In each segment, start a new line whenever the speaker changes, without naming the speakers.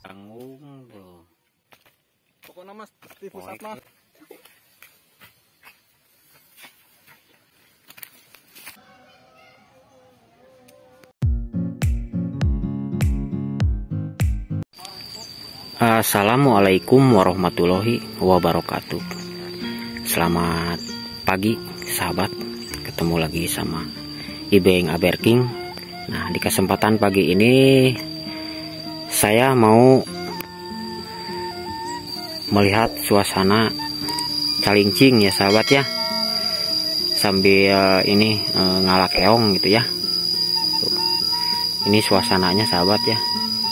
tanggung tuh.
Pokoknya mas di pusat mah.
Assalamualaikum warahmatullahi wabarakatuh. Selamat pagi sahabat, ketemu lagi sama Ibeng Aberking. Nah, di kesempatan pagi ini saya mau melihat suasana calincing ya sahabat ya, sambil ini ngalak keong gitu ya. Ini suasananya sahabat ya.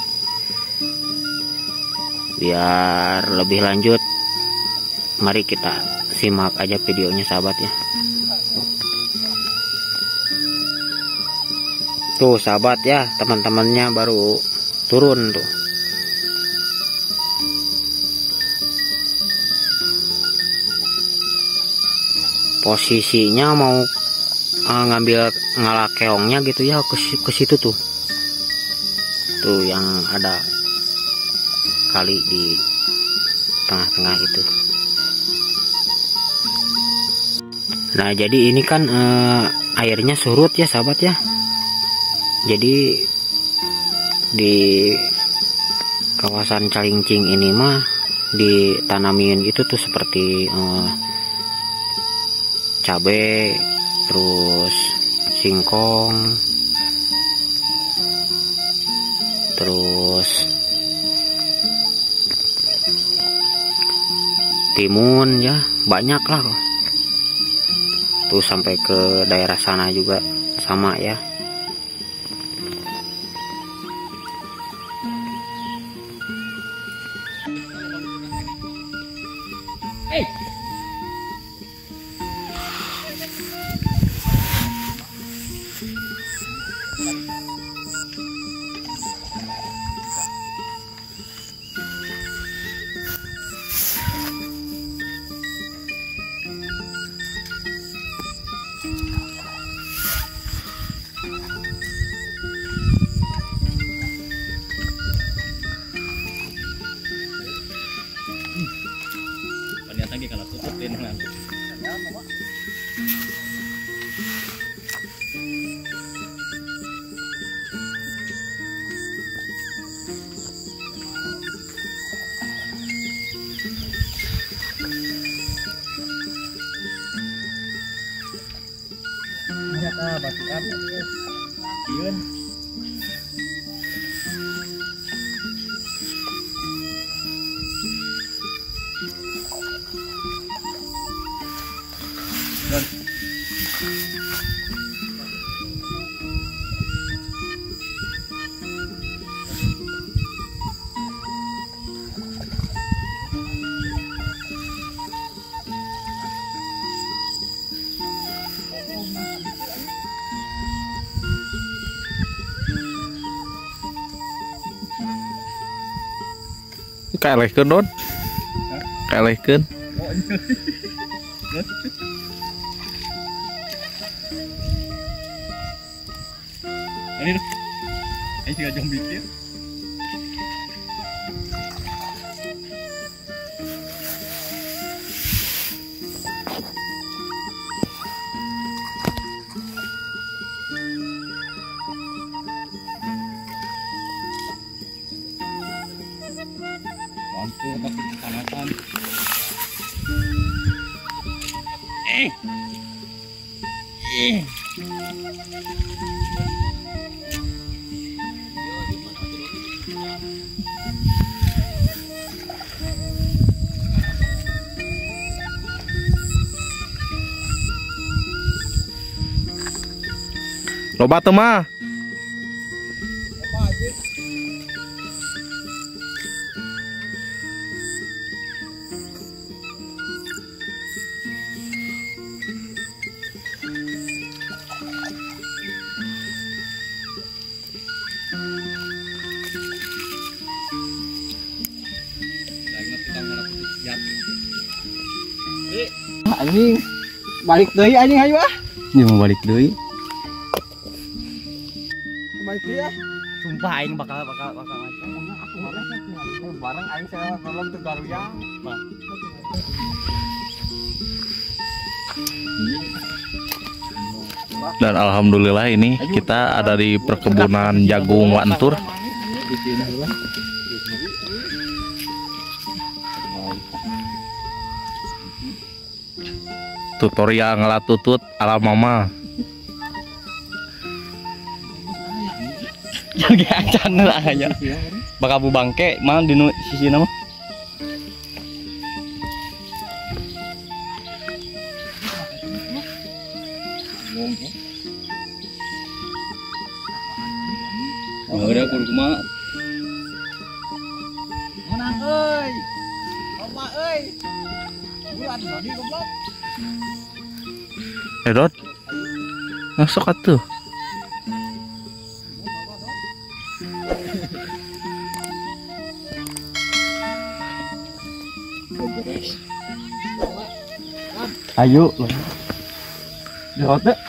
Biar lebih lanjut, mari kita simak aja videonya sahabat ya. Tuh sahabat ya, teman-temannya baru turun tuh. Posisinya mau ngambil ngalak keongnya gitu ya, ke situ tuh. Tuh yang ada kali di tengah-tengah itu. Nah, jadi ini kan airnya surut ya sahabat ya. Jadi di kawasan calincing ini mah ditanamin itu tuh seperti cabai, terus singkong, terus timun ya, banyak lah tuh, sampai ke daerah sana juga sama ya.
Lagi kalau tutupin nanti. Ternyata batikan Yun.
Kalehkeun Don. Kalehkeun.
Ini juga jom bikin. Mampu tapi kepanasan.
Loba teu mah.
Anjing balik deui anjing ayo ah.
Ini mau balik deui.
Balik Iya. Sumpah aing bakal macam. Aku bareng aing saya nolong tuh garuyang.
Dan alhamdulillah ini kita ada di perkebunan jagung Wantur. Tutorial ngelatutut ala mama.
Jadi acan lah hanya. Bakal bu bangke mah di sisi nama. Udah kurma. Menang euy. Oma euy. Bulan tadi goblok.
Dot. Masuk atuh.
Ayo. Lihat deh.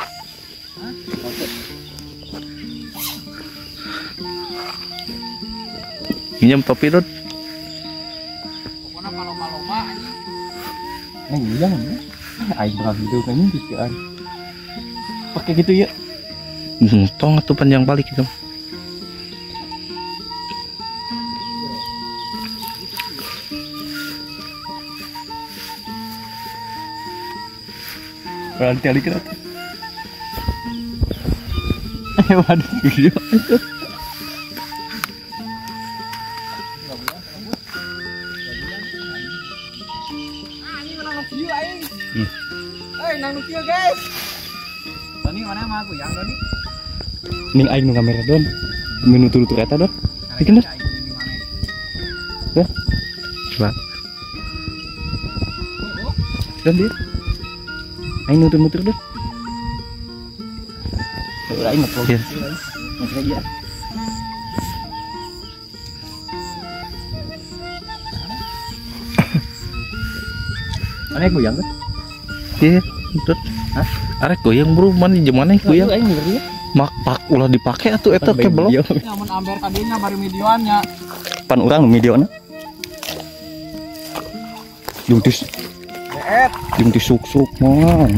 Minjem topi Dot.
Pokoknya paloma-paloma iya aing bakal video kayaknya dikean pakai gitu ya.
Tong atuh panjang balik gitu.
Berarti kali kira. Waduh video itu. Guys. Tani mana mah aku yang Doni. Ning aing nu kamera Don. Menu tur-tur eta Don. Bikin Don. Dah. Coba. Don dia. Aing nutur-nutur Don. Udah aing ngepol.
Iya.
Masih dia. Mana aku yang kan?
Iya, Dot.
Hah?
Arek goyang bro, mana gimana goyang?
Aing ngeri ya.
Mak ulah dipake atuh eta ke belum.
Namun amber kadinya baru videoannya.
Pan urang nu videona. Jungtis.
Deet.
Jungtis suk-suk mah.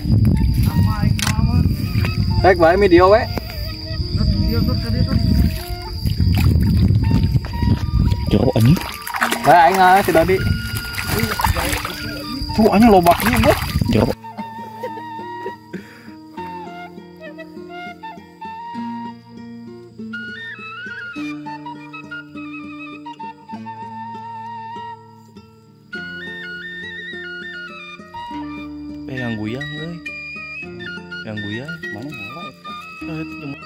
Baik bae video we. Video tuh tadi tuh.
Jero anjing.
Bae aing si Dodi. Tuh anjing lobaknya, Bos.
Jero. Yang guyang euy. Yang guyang
Mana nyala eta?
itu jemu.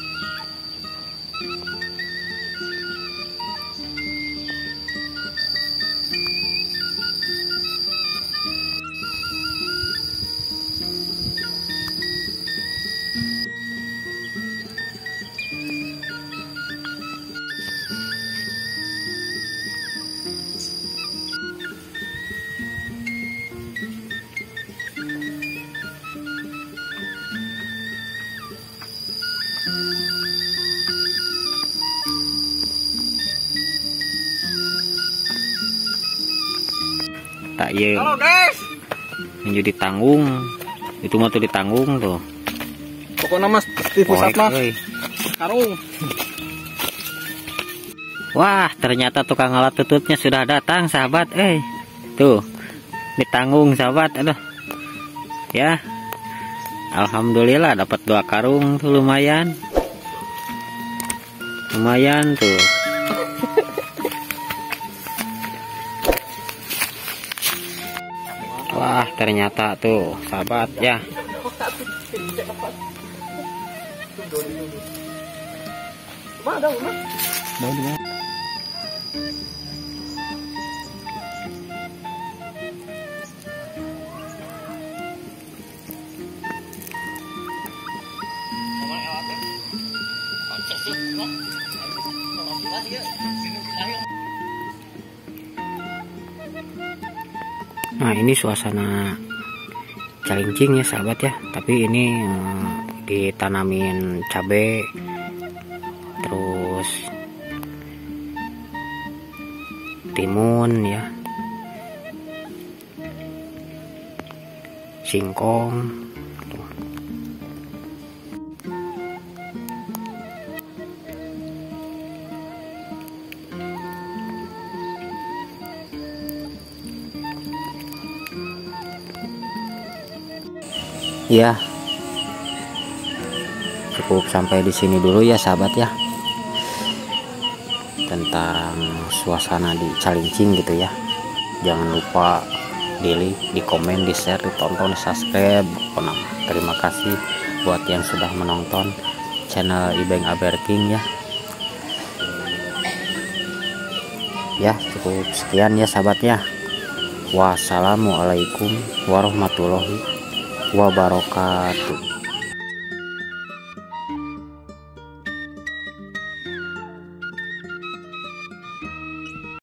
Tak iya.
Halo guys.
Menjadi tanggung. Itu mah tuh ditanggung tuh.
Pokoknya mas di pusat mah karung.
Wah, ternyata tukang alat tututnya sudah datang, sahabat. Tuh, ditanggung, sahabat. Aduh, ya. Alhamdulillah dapat 2 karung tuh lumayan. Lumayan tuh. Wah, ternyata tuh, sahabat ya. Nah, ini suasana Calincing ya sahabat ya, tapi ini ditanamin cabai timun ya, singkong tuh. Ya, cukup sampai di sini dulu ya sahabat ya, tentang suasana di Calincing gitu ya. Jangan lupa di komen, di share, ditonton, di subscribe. Terima kasih buat yang sudah menonton channel Ibeng Aberking ya. Ya cukup sekian ya sahabat ya. Wassalamualaikum warahmatullahi wabarakatuh.